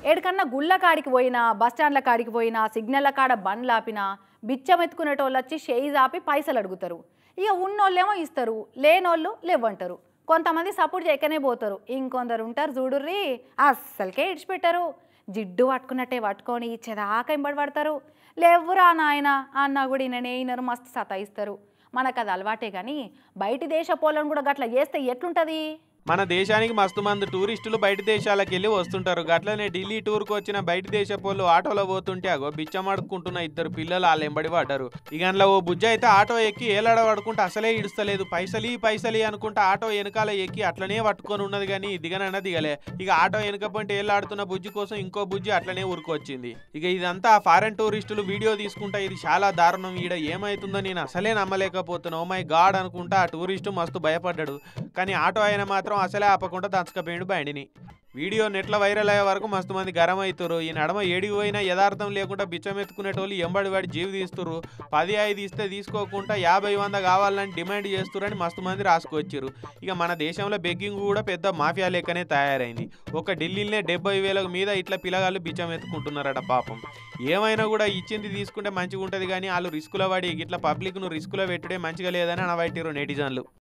ఏడికన్నా గుళ్ళ కాడికి పోయినా బస్ స్టాండ్ల కాడికి పోయినా సిగ్నల్ల కాడ బండ్లాపినా బిచ్చం ఎత్తుకునేటోళ్ళు వచ్చి షేయి ఆపి పైసలు అడుగుతారు. ఇక ఉన్నోళ్ళేమో ఇస్తారు, లేనోళ్ళు లేవంటారు. కొంతమంది సపోర్ట్ చేయకనే పోతారు, ఇంకొందరు ఉంటారు చూడుర్రి అస్సలకే ఇడిచిపెట్టారు. జిడ్డు పట్టుకున్నట్టే పట్టుకొని చెదాక ఇంబడి పడతారు. లేవురా నాయన అన్నా కూడా ఈయనరు మస్తు సతాయిస్తారు. మనకు అది అలవాటే కానీ బయటి దేశ పోలను కూడా గట్ల చేస్తే ఎట్లుంటుంది? మన దేశానికి మస్తు మంది టూరిస్టులు బయట దేశాలకు వెళ్ళి వస్తుంటారు. గట్లనే ఢిల్లీ టూర్కు వచ్చిన బయట దేశపోళ్ళు ఆటోలో పోతుంటే అగో బిచ్చమాడుకుంటున్న ఇద్దరు పిల్లలు వాళ్ళు ఎంబడి పడ్డారు. ఇక అందులో ఓ బుజ్జ అయితే ఆటో ఎక్కి ఏలాడ పడుకుంటే అసలే ఇడుస్తలేదు. పైసలి అనుకుంటే ఆటో వెనకాల ఎక్కి అట్లనే పట్టుకొని ఉన్నది కానీ దిగనన్నా దిగలే. ఇక ఆటో వెనకపోతే ఏలాడుతున్న బుజ్జి కోసం ఇంకో బుజ్జి అట్లనే ఊరుకొచ్చింది. ఇక ఇదంతా ఫారెన్ టూరిస్టులు వీడియో తీసుకుంటా ఇది చాలా దారుణం, ఈడ ఏమైతుందో నేను అసలే నమ్మలేకపోతున్నా. ఓ మై గాడ్ అనుకుంటా ఆ టూరిస్టు మస్తు భయపడ్డాడు. కానీ ఆటో అయినా మాత్రం అసలే ఆపకుండా దంచకపోయిండు బండిని. వీడియో నెట్లో వైరల్ అయ్యే వరకు మస్తు మంది గరం అవుతారు. ఈ నడమ ఏడికి పోయినా యథార్థం లేకుండా బిచ్చం ఎత్తుకునేటోళ్ళు ఎంబడి వాడి జీవి తీస్తురు. 10-5 ఇస్తే తీసుకోకుండా 50-100 కావాలని డిమాండ్ చేస్తురని మస్తు మంది రాసుకొచ్చారు. ఇక మన దేశంలో బెగ్గింగ్ కూడా పెద్ద మాఫియా లెక్కనే తయారైంది. ఒక ఢిల్లీలోనే 70,000 మీద ఇట్లా పిల్లగాళ్ళు బిచ్చం ఎత్తుకుంటున్నారట పాపం. ఏమైనా కూడా ఇచ్చింది తీసుకుంటే మంచిగా ఉంటుంది కానీ వాళ్ళు రిస్కులో పడి ఇట్లా పబ్లిక్ను రిస్కులో పెట్టుడే మంచిగా లేదని అనబట్టిరు నెటిజన్లు.